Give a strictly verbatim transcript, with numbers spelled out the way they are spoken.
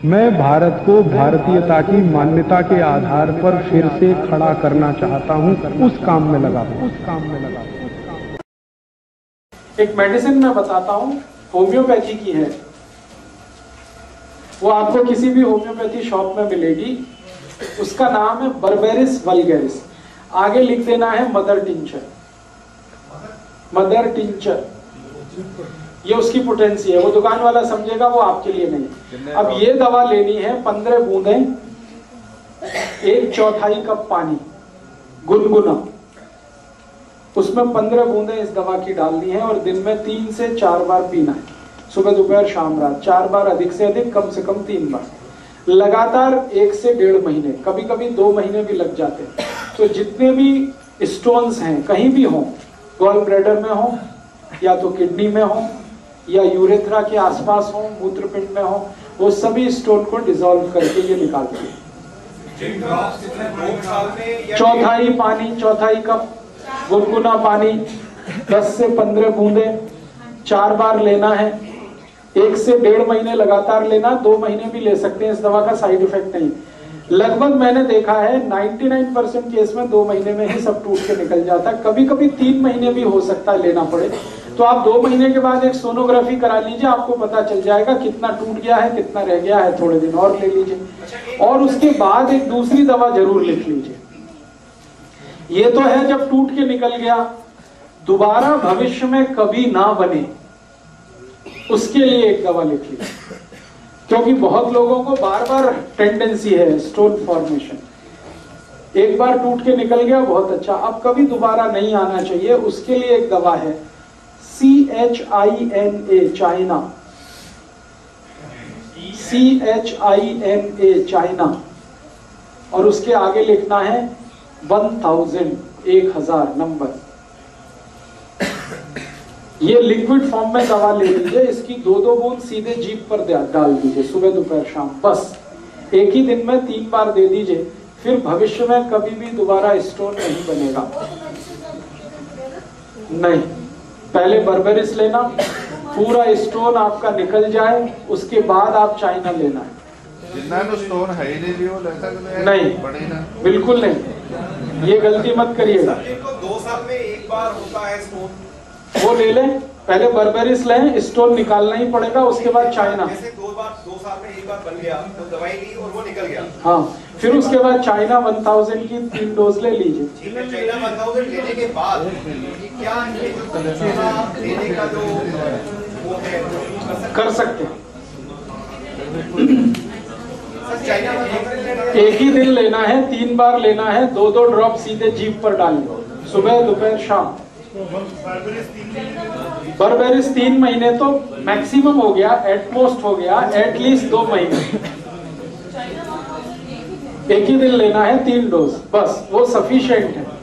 मैं भारत को भारतीयता की मान्यता के आधार पर फिर से खड़ा करना चाहता हूं, उस काम में लगा हूं उस काम में लगा हूं। एक मेडिसिन मैं बताता हूं, होम्योपैथी की है। वो आपको किसी भी होम्योपैथी शॉप में मिलेगी। उसका नाम है बर्बेरिस वल्गैरिस। आगे लिख देना है मदर टिंचर। मदर टिंचर ये उसकी पोटेंसी है। वो दुकान वाला समझेगा, वो आपके लिए नहीं। अब ये दवा लेनी है, पंद्रह बूंदे, एक चौथाई कप पानी गुनगुना, उसमें पंद्रह बूंदे इस दवा की डालनी है और दिन में तीन से चार बार पीना है। सुबह दोपहर शाम रात, चार बार, अधिक से अधिक, कम से कम तीन बार, लगातार एक से डेढ़ महीने, कभी कभी दो महीने भी लग जाते हैं। तो जितने भी स्टोन्स हैं कहीं भी हो, गॉल ब्लैडर में हो या तो किडनी में हो या यूरेथ्रा के आसपास हो, मूत्रपिंड में हो, वो सभी स्टोन को डिसॉल्व करके ये निकालते हैं। चौथाई पानी, चौथाई कप गुनगुना पानी, दस से पंद्रह बूंदे, चार बार लेना है, एक से डेढ़ महीने लगातार लेना, दो महीने भी ले सकते हैं। इस दवा का साइड इफेक्ट नहीं। लगभग मैंने देखा है निन्यानवे परसेंट केस में दो महीने में ही सब टूट के निकल जाता है। कभी कभी तीन महीने भी हो सकता है लेना पड़े। तो आप दो महीने के बाद एक सोनोग्राफी करा लीजिए, आपको पता चल जाएगा कितना टूट गया है, कितना रह गया है। थोड़े दिन और ले लीजिए और उसके बाद एक दूसरी दवा जरूर लिख लीजिए। ये तो है जब टूट के निकल गया, दोबारा भविष्य में कभी ना बने उसके लिए एक दवा लिख लीजिए। क्योंकि बहुत लोगों को बार बार टेंडेंसी है स्टोन फॉर्मेशन। एक बार टूट के निकल गया, बहुत अच्छा, अब कभी दोबारा नहीं आना चाहिए। उसके लिए एक दवा है C H I N A, China, C H I N A, China, और उसके आगे लिखना है वन थाउजेंड, एक हजार नंबर। ये लिक्विड फॉर्म में दवा ले लीजिए। इसकी दो दो बूंद सीधे जीभ पर डाल दीजिए, सुबह दोपहर शाम, बस एक ही दिन में तीन बार दे दीजिए। फिर भविष्य में कभी भी दोबारा स्टोन नहीं बनेगा। नहीं, पहले बर्बेरिस लेना, पूरा स्टोन आपका निकल जाए, उसके बाद आप चाइना लेना है। जितना तो स्टोन है ही नहीं, वो नहीं, बिल्कुल नहीं, ये गलती मत करिएगा। दो साल में एक बार होता है स्टोन, वो ले लें। पहले बर्बेरिस लें, स्टोन निकालना ही पड़ेगा, उसके बाद चाइना। जैसे दो बार, दो साल में एक बार बन गया तो दवाई ली और वो निकल गया। हाँ, फिर उसके बाद चाइना वन थाउजेंड की तीन डोज ले लीजिए। चाइना वन थाउजेंड लेने के बाद क्या लेने का जो वो है कर सकते हैं। चाइना एक ही दिन लेना है, तीन बार लेना है, दो दो ड्रॉप सीधे जीभ पर डालिए, सुबह दोपहर शाम। बर्बेरिस तीन महीने तो मैक्सिमम हो गया, एटमोस्ट हो गया, एटलीस्ट दो महीने। एक ही दिन लेना है, तीन डोज, बस वो सफिशिएंट है।